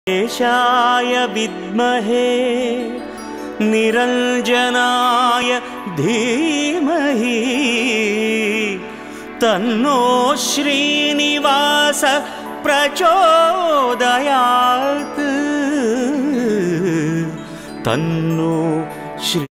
शेषाय विद्महे निरञ्जनाय धीमहि तन्नो श्रीनिवास प्रचोदयात् तन्नो श्री